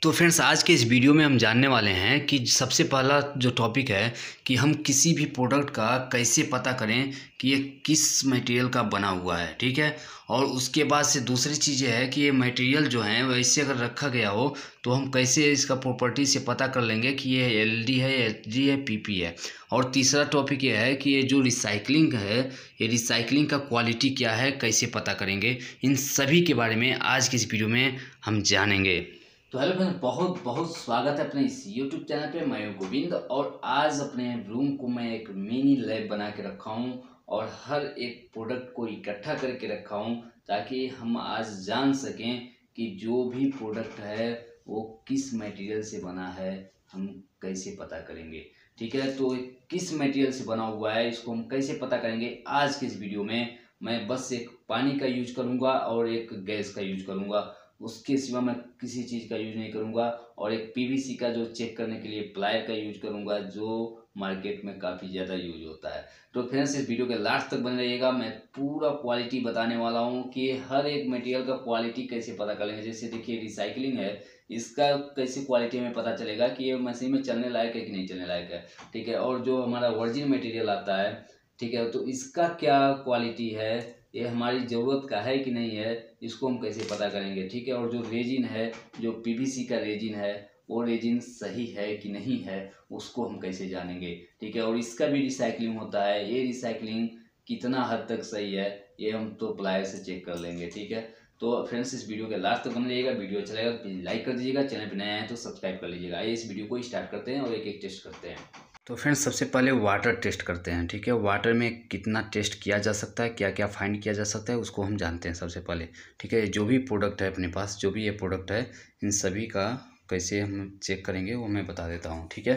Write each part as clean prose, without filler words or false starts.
तो फ्रेंड्स, आज के इस वीडियो में हम जानने वाले हैं कि सबसे पहला जो टॉपिक है कि हम किसी भी प्रोडक्ट का कैसे पता करें कि ये किस मटेरियल का बना हुआ है। ठीक है। और उसके बाद से दूसरी चीज़ ये है कि ये मटेरियल जो है वैसे अगर रखा गया हो तो हम कैसे इसका प्रॉपर्टी से पता कर लेंगे कि ये एलडी है, एचडी है, पीपी है। और तीसरा टॉपिक ये है कि ये जो रिसाइकलिंग है, ये रिसाइकलिंग का क्वालिटी क्या है, कैसे पता करेंगे। इन सभी के बारे में आज की इस वीडियो में हम जानेंगे। तो हेलो फ्रेंड्स, बहुत बहुत स्वागत है अपने इस यूट्यूब चैनल पे। मैं हूं गोविंद और आज अपने रूम को मैं एक मिनी लैब बना के रखा हूं और हर एक प्रोडक्ट को इकट्ठा करके रखा हूं ताकि हम आज जान सकें कि जो भी प्रोडक्ट है वो किस मटेरियल से बना है, हम कैसे पता करेंगे। ठीक है, तो किस मटेरियल से बना हुआ है इसको हम कैसे पता करेंगे। आज की इस वीडियो में मैं बस एक पानी का यूज करूँगा और एक गैस का यूज करूँगा, उसके सिवा मैं किसी चीज़ का यूज नहीं करूँगा। और एक पीवीसी का जो चेक करने के लिए प्लायर का यूज करूँगा जो मार्केट में काफ़ी ज़्यादा यूज होता है। तो फ्रेंड्स, इस वीडियो के लास्ट तक बने रहिएगा। मैं पूरा क्वालिटी बताने वाला हूँ कि हर एक मटेरियल का क्वालिटी कैसे पता कर लेंगे। जैसे देखिए रिसाइकलिंग है, इसका कैसे क्वालिटी हमें पता चलेगा कि ये मशीन में चलने लायक है कि नहीं चलने लायक है। ठीक है। और जो हमारा वर्जिन मटेरियल आता है, ठीक है, तो इसका क्या क्वालिटी है, ये हमारी ज़रूरत का है कि नहीं है, इसको हम कैसे पता करेंगे। ठीक है। और जो रेजिन है, जो पीवीसी का रेजिन है, वो रेजिन सही है कि नहीं है, उसको हम कैसे जानेंगे। ठीक है। और इसका भी रिसाइकलिंग होता है, ये रिसाइकलिंग कितना हद तक सही है ये हम तो प्लायर से चेक कर लेंगे। ठीक है। तो फ्रेंड्स, इस वीडियो के लास्ट तक बने रहिएगा। वीडियो अच्छा लगेगा तो प्लीज़ लाइक कर दीजिएगा, चैनल पर नए आए हैं तो सब्सक्राइब कर लीजिएगा। आइए इस वीडियो को स्टार्ट करते हैं और एक एक टेस्ट करते हैं। तो फ्रेंड्स, सबसे पहले वाटर टेस्ट करते हैं। ठीक है। वाटर में कितना टेस्ट किया जा सकता है, क्या क्या फाइंड किया जा सकता है, उसको हम जानते हैं सबसे पहले। ठीक है। जो भी प्रोडक्ट है अपने पास, जो भी ये प्रोडक्ट है, इन सभी का कैसे हम चेक करेंगे वो मैं बता देता हूँ। ठीक है।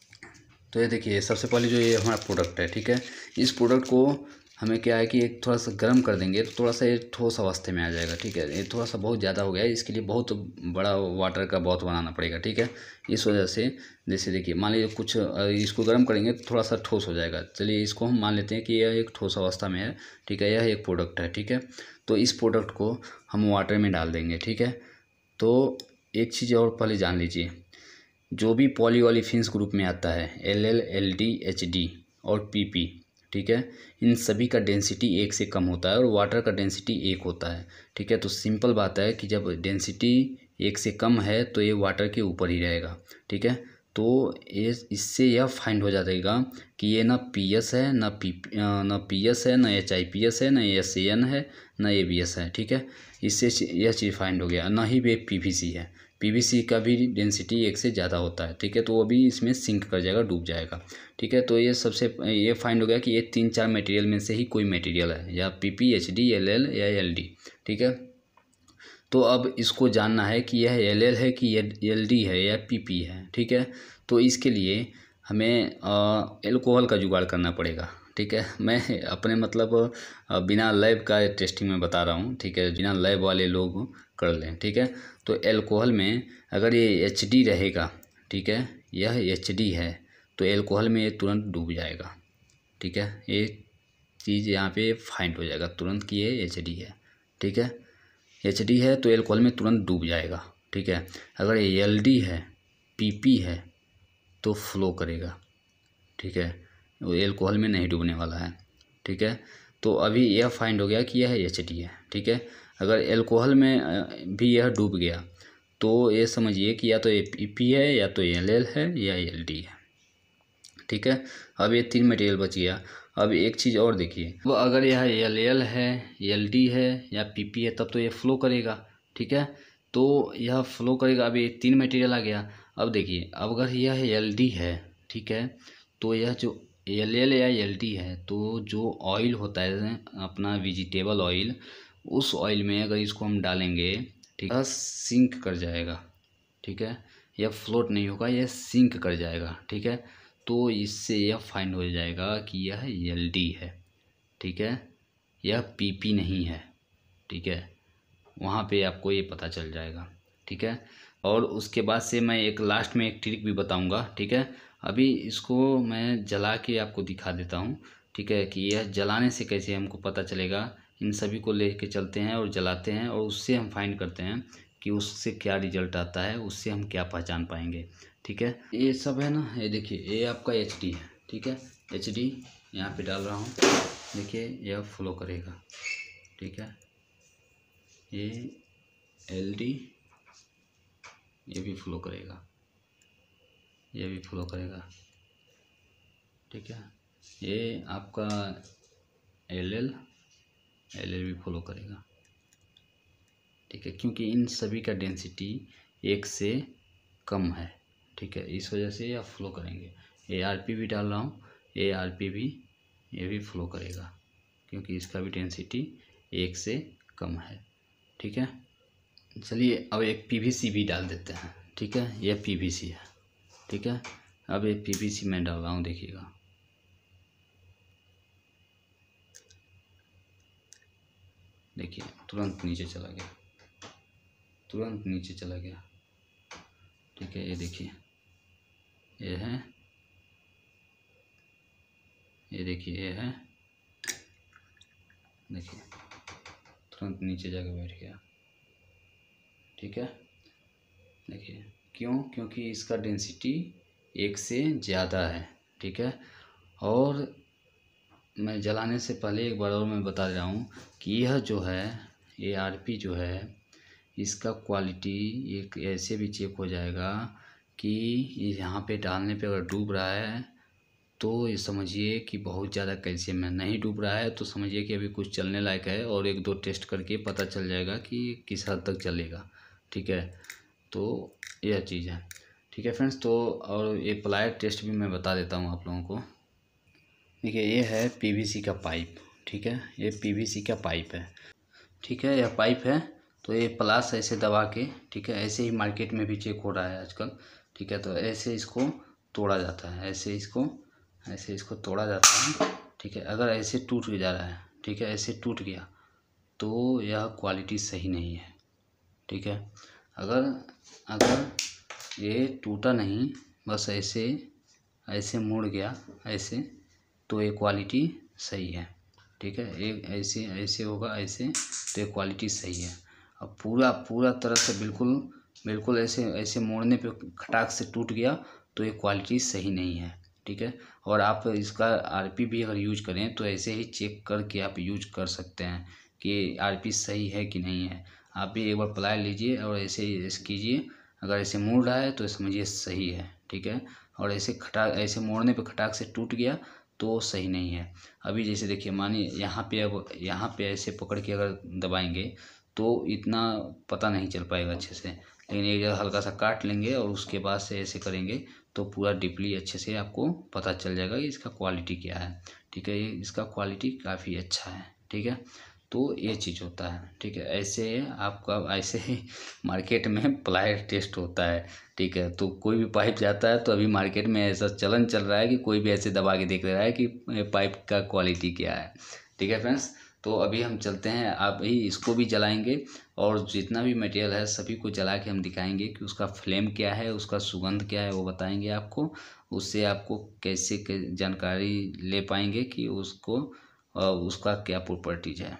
तो ये देखिए, सबसे पहले जो ये हमारा प्रोडक्ट है, ठीक है, इस प्रोडक्ट को हमें क्या है कि एक थोड़ा सा गर्म कर देंगे तो थोड़ा सा ये ठोस अवस्थे में आ जाएगा। ठीक है। ये थोड़ा सा बहुत ज़्यादा हो गया है, इसके लिए बहुत बड़ा वाटर का बहुत बनाना पड़ेगा। ठीक है। इस वजह से जैसे देखिए, मान लीजिए कुछ इसको गर्म करेंगे तो थोड़ा सा ठोस हो जाएगा। चलिए इसको हम मान लेते हैं कि यह एक ठोस अवस्था में है। ठीक है। यह एक प्रोडक्ट है। ठीक है। तो इस प्रोडक्ट को हम वाटर में डाल देंगे। ठीक है। तो एक चीज़ और पहले जान लीजिए, जो भी पॉलीओलिफिन्स ग्रुप में आता है, L, L D, H D और पी, ठीक है, इन सभी का डेंसिटी 1 से कम होता है और वाटर का डेंसिटी 1 होता है। ठीक है। तो सिंपल बात है कि जब डेंसिटी 1 से कम है तो ये वाटर के ऊपर ही रहेगा। ठीक है। तो ये इससे यह फाइंड हो जाएगा कि ये ना पी एस है, ना पी एस है, ना एच आई पी एस है, ना एस ए एन है, ना ए बी एस है। ठीक है। इससे यह चीज़ फाइंड हो गया। ना ही वे पी वी सी है। पीवीसी का भी डेंसिटी 1 से ज़्यादा होता है। ठीक है। तो वो भी इसमें सिंक कर जाएगा, डूब जाएगा। ठीक है। तो ये फाइंड हो गया कि ये 3-4 मटेरियल में से ही कोई मटेरियल है, या पीपी, एचडी, एलएल या एलडी। ठीक है। तो अब इसको जानना है कि यह एलएल है कि एलडी है या पीपी है। ठीक है। तो इसके लिए हमें एल्कोहल का जुगाड़ करना पड़ेगा। ठीक है। मैं अपने मतलब बिना लैब का टेस्टिंग में बता रहा हूँ। ठीक है। बिना लैब वाले लोग कर लें। ठीक है। तो एल्कोहल में अगर ये एचडी रहेगा, ठीक है, यह एचडी है, तो एल्कोहल में ये तुरंत डूब जाएगा। ठीक है। ये चीज़ यहाँ पे फाइंड हो जाएगा तुरंत कि ये एचडी है। ठीक है। एचडी है तो एल्कोहल में तुरंत डूब जाएगा। ठीक है। अगर ये एलडी है, पीपी है, तो फ्लो करेगा। ठीक है। वो एल्कोहल में नहीं डूबने वाला है। ठीक है। तो अभी यह फाइंड हो गया कि यह एचडी है। ठीक है। अगर एल्कोहल में भी यह डूब गया तो ये समझिए कि या तो ये पीपी है, या तो एलएल है, या एलडी है। ठीक है। अब ये 3 मटेरियल बच गया। अब एक चीज़ और देखिए, वो अगर यह एलएल है, एलडी है या पीपी है, तब तो ये फ्लो करेगा। ठीक है। तो यह फ्लो करेगा। अब ये 3 मटेरियल आ गया। अब देखिए, अब अगर यह एलडी है, ठीक है, तो यह जो एलएल या एलडी है, तो जो ऑयल होता है अपना वेजिटेबल ऑयल, उस ऑयल में अगर इसको हम डालेंगे, ठीक है, सिंक कर जाएगा। ठीक है। यह फ्लोट नहीं होगा, यह सिंक कर जाएगा। ठीक है। तो इससे यह फाइंड हो जाएगा कि यह एलडी है। ठीक है। यह पीपी नहीं है। ठीक है। वहाँ पे आपको ये पता चल जाएगा। ठीक है। और उसके बाद से मैं एक लास्ट में एक ट्रिक भी बताऊंगा। ठीक है। अभी इसको मैं जला के आपको दिखा देता हूँ। ठीक है। कि यह जलाने से कैसे हमको पता चलेगा, इन सभी को लेके चलते हैं और जलाते हैं और उससे हम फाइंड करते हैं कि उससे क्या रिजल्ट आता है, उससे हम क्या पहचान पाएंगे। ठीक है, ये सब है ना, ये देखिए ये आपका HD है। ठीक है, HD यहाँ पे डाल रहा हूँ, देखिए यह फ्लो करेगा। ठीक है, ये LD ये भी फ्लो करेगा, ये भी फ्लो करेगा। ठीक है, ये आपका LL भी फ्लो करेगा। ठीक है, क्योंकि इन सभी का डेंसिटी 1 से कम है। ठीक है, इस वजह से यह फ्लो करेंगे। ARP भी डाल रहा हूँ, ARP भी ये भी फ्लो करेगा, क्योंकि इसका भी डेंसिटी 1 से कम है। ठीक है, चलिए अब एक PVC भी डाल देते हैं। ठीक है, यह PVC है। ठीक है, अब ये PVC मैं डाल रहा हूँ, देखिएगा। देखिए तुरंत नीचे चला गया, तुरंत नीचे चला गया। ठीक है, ये देखिए ये है, ये देखिए ये है, देखिए तुरंत नीचे जाकर बैठ गया। ठीक है, देखिए क्यों, क्योंकि इसका डेंसिटी 1 से ज़्यादा है। ठीक है, और मैं जलाने से पहले एक बार और मैं बता रहा हूँ कि यह जो है ARP जो है, इसका क्वालिटी एक ऐसे भी चेक हो जाएगा कि यहाँ पे डालने पे अगर डूब रहा है तो ये समझिए कि बहुत ज़्यादा कैल्शियम है। नहीं डूब रहा है तो समझिए कि अभी कुछ चलने लायक है, और 1-2 टेस्ट करके पता चल जाएगा कि किस हद तक चलेगा। ठीक है, तो यह चीज़ है। ठीक है फ्रेंड्स, तो और ये प्लायर टेस्ट भी मैं बता देता हूँ आप लोगों को। देखिए ये है PVC का पाइप। ठीक है, ये PVC का पाइप है। ठीक है, यह पाइप है, तो ये प्लास ऐसे दबा के, ठीक है, ऐसे ही मार्केट में भी चेक हो रहा है आजकल। ठीक है, तो ऐसे इसको तोड़ा जाता है, ऐसे इसको तोड़ा जाता है। ठीक है, अगर ऐसे टूट जा रहा है, ठीक है, ऐसे टूट गया तो यह क्वालिटी सही नहीं है। ठीक है, अगर अगर ये टूटा नहीं, बस ऐसे ऐसे मुड़ गया ऐसे, तो ये क्वालिटी सही है। ठीक है, एक ऐसे ऐसे होगा ऐसे, तो ये क्वालिटी सही है। अब पूरा तरह से बिल्कुल ऐसे ऐसे मोड़ने पे खटाक से टूट गया तो ये क्वालिटी सही नहीं है। ठीक है, और आप इसका RP भी अगर यूज करें तो ऐसे ही चेक करके आप यूज कर सकते हैं कि RP सही है कि नहीं है। आप भी एक बार प्लाई लीजिए और ऐसे ही कीजिए, अगर ऐसे मुड़ रहा है तो समझिए सही है। ठीक है, और ऐसे मोड़ने पे खटाक से टूट गया तो सही नहीं है। अभी जैसे देखिए, मानिए यहाँ पे, अब यहाँ पे ऐसे पकड़ के अगर दबाएंगे तो इतना पता नहीं चल पाएगा अच्छे से, लेकिन एक जगह हल्का सा काट लेंगे और उसके बाद से ऐसे करेंगे तो पूरा डीपली अच्छे से आपको पता चल जाएगा कि इसका क्वालिटी क्या है। ठीक है, ये इसका क्वालिटी काफ़ी अच्छा है। ठीक है, तो ये चीज़ होता है। ठीक है, ऐसे आपका ऐसे ही मार्केट में प्लायर टेस्ट होता है। ठीक है, तो कोई भी पाइप जाता है तो अभी मार्केट में ऐसा चलन चल रहा है कि कोई भी ऐसे दबा के देख रहा है कि पाइप का क्वालिटी क्या है। ठीक है फ्रेंड्स, तो अभी हम चलते हैं, अभी इसको भी जलाएंगे और जितना भी मटेरियल है सभी को जला के हम दिखाएंगे कि उसका फ्लेम क्या है, उसका सुगंध क्या है, वो बताएंगे आपको। उससे आपको कैसे जानकारी ले पाएंगे कि उसको उसका क्या प्रॉपर्टीज है।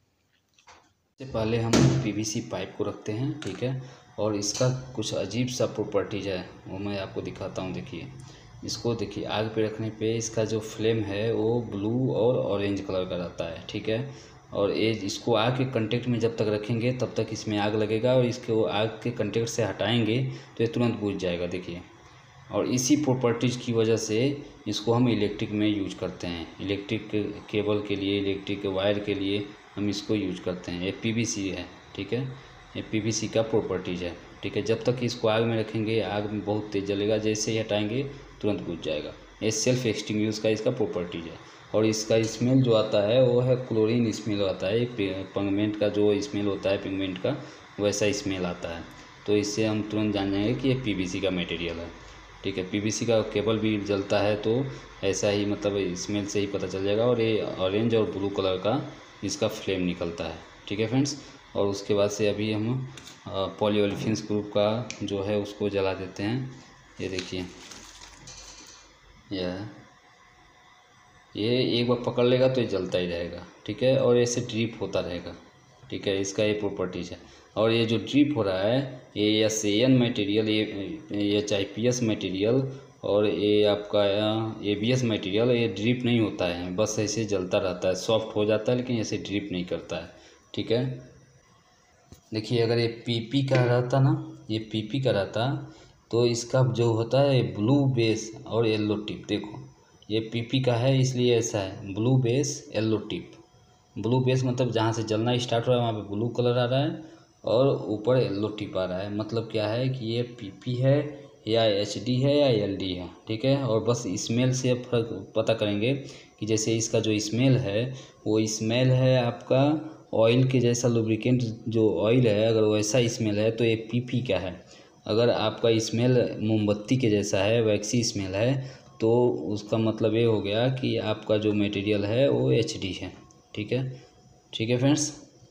सबसे पहले हम PVC पाइप को रखते हैं। ठीक है, और इसका कुछ अजीब सा प्रॉपर्टीज है, वो मैं आपको दिखाता हूँ। देखिए इसको, देखिए आग पे रखने पे इसका जो फ्लेम है वो ब्लू और ऑरेंज कलर का रहता है। ठीक है, और ये इसको आग के कांटेक्ट में जब तक रखेंगे तब तक इसमें आग लगेगा, और इसको आग के कांटेक्ट से हटाएंगे तो ये तुरंत बुझ जाएगा। देखिए, और इसी प्रॉपर्टीज़ की वजह से इसको हम इलेक्ट्रिक में यूज करते हैं। इलेक्ट्रिक केबल के लिए, इलेक्ट्रिक वायर के लिए हम इसको यूज करते हैं। ये PVC है। ठीक है, ये PVC का प्रॉपर्टीज़ है। ठीक है, जब तक इसको आग में रखेंगे आग में बहुत तेज़ जलेगा, जैसे ही हटाएंगे तुरंत बुझ जाएगा। ये सेल्फ एक्सटिंग्विश का इसका प्रॉपर्टीज़ है। और इसका स्मेल जो आता है वो है क्लोरीन स्मेल आता है। पिगमेंट का जो स्मेल होता है, पिगमेंट का वैसा स्मेल आता है। तो इससे हम तुरंत जान जाएंगे कि ये PVC का मटेरियल है। ठीक है, PVC का केबल भी जलता है तो ऐसा ही, मतलब स्मेल से ही पता चल जाएगा। और ये ऑरेंज और ब्लू कलर का इसका फ्लेम निकलता है। ठीक है फ्रेंड्स, और उसके बाद से अभी हम पॉलीओलेफिन्स ग्रुप का जो है उसको जला देते हैं। ये देखिए, ये एक बार पकड़ लेगा तो ये जलता ही रहेगा। ठीक है, और ऐसे ड्रिप होता रहेगा। ठीक है, इसका ये प्रॉपर्टीज है। और ये जो ड्रिप हो रहा है ये SAN मटेरियल, ये HIPS मटेरियल और ये आपका ABS मटेरियल, ये ड्रिप नहीं होता है, बस ऐसे जलता रहता है, सॉफ्ट हो जाता है लेकिन ऐसे ड्रिप नहीं करता है। ठीक है, देखिए अगर ये PP का रहता ना, ये PP का रहता तो इसका जो होता है ब्लू बेस और येलो टिप, देखो ये PP का है इसलिए ऐसा है, blue base yellow tip. Blue base मतलब जहाँ से जलना स्टार्ट हो रहा है वहाँ पे ब्लू कलर आ रहा है और ऊपर येलो टिप आ रहा है, मतलब क्या है कि ये PP है या HD है या LD है। ठीक है, और बस स्मेल से फर्क पता करेंगे कि जैसे इसका जो स्मेल है वो स्मेल है आपका ऑयल के जैसा, लुब्रिकेंट जो ऑयल है अगर वैसा स्मेल है तो ये PP का है। अगर आपका स्मेल मोमबत्ती के जैसा है, वैक्सी स्मेल है, तो उसका मतलब ये हो गया कि आपका जो मटेरियल है वो HD है। ठीक है, ठीक है फ्रेंड्स,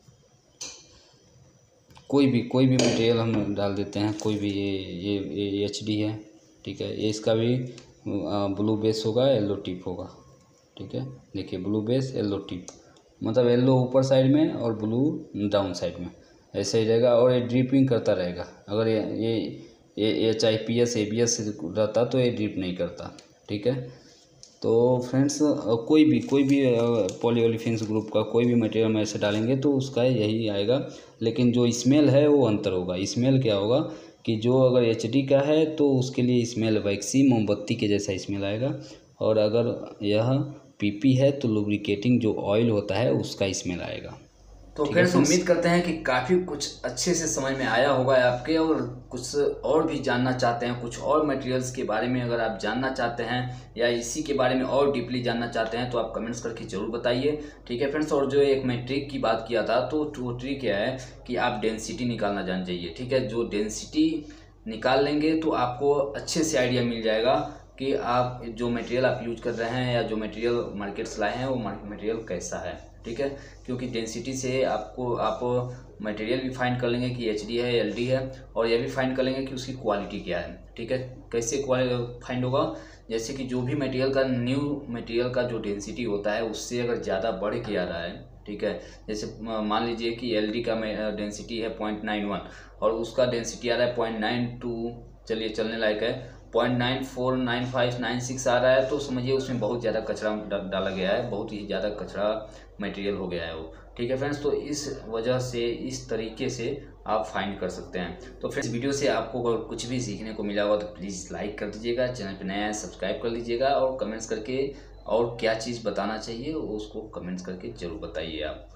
कोई भी मटेरियल हम डाल देते हैं, कोई भी, ये HD है। ठीक है, ये इसका भी ब्लू बेस होगा, येलो टिप होगा। ठीक है, देखिए ब्लू बेस येलो टिप, मतलब येलो ऊपर साइड में और ब्लू डाउन साइड में, ऐसे ही रहेगा और ये ड्रिपिंग करता रहेगा। अगर ये HIPS ABS रहता तो ये ड्रिप नहीं करता। ठीक है, तो फ्रेंड्स कोई भी पॉलीओलिफिन्स ग्रुप का कोई भी मटेरियल में ऐसे डालेंगे तो उसका यही आएगा, लेकिन जो स्मेल है वो अंतर होगा। स्मेल क्या होगा कि जो अगर HD का है तो उसके लिए स्मेल वैक्सी मोमबत्ती के जैसा स्मेल आएगा, और अगर यह PP है तो लुब्रिकेटिंग जो ऑयल होता है उसका स्मेल आएगा। तो फ्रेंड्स उम्मीद करते हैं कि काफ़ी कुछ अच्छे से समझ में आया होगा आपके, और कुछ और भी जानना चाहते हैं, कुछ और मटेरियल्स के बारे में अगर आप जानना चाहते हैं या इसी के बारे में और डीपली जानना चाहते हैं तो आप कमेंट्स करके ज़रूर बताइए। ठीक है फ्रेंड्स, और जो एक मैं ट्रिक की बात किया था तो वो ट्रिक क्या है कि आप डेंसिटी निकालना जान जाइए। ठीक है, जो डेंसिटी निकाल लेंगे तो आपको अच्छे से आइडिया मिल जाएगा कि आप जो मटेरियल आप यूज कर रहे हैं या जो मटेरियल मार्केट से लाए हैं वो मटेरियल कैसा है। ठीक है, क्योंकि डेंसिटी से आप मटेरियल भी फाइंड कर लेंगे कि HD है LD है, और ये भी फाइंड कर लेंगे कि उसकी क्वालिटी क्या है। ठीक है, कैसे फाइंड होगा, जैसे कि जो भी मटेरियल का न्यू मटेरियल का जो डेंसिटी होता है उससे अगर ज़्यादा बढ़ के आ रहा है, ठीक है, जैसे मान लीजिए कि LD का डेंसिटी है 0.91 और उसका डेंसिटी आ रहा है 0.92, चलिए चलने लायक है 0.94, 95, 96 आ रहा है, तो समझिए उसमें बहुत ज़्यादा कचरा डाला गया है, बहुत ही ज़्यादा कचरा मटेरियल हो गया है वो। ठीक है फ्रेंड्स, तो इस वजह से इस तरीके से आप फाइंड कर सकते हैं। तो फ्रेंड्स वीडियो से आपको अगर कुछ भी सीखने को मिला होगा तो प्लीज़ लाइक कर दीजिएगा, चैनल पर नया है सब्सक्राइब कर लीजिएगा, और कमेंट्स करके और क्या चीज़ बताना चाहिए उसको कमेंट्स करके ज़रूर बताइए आप।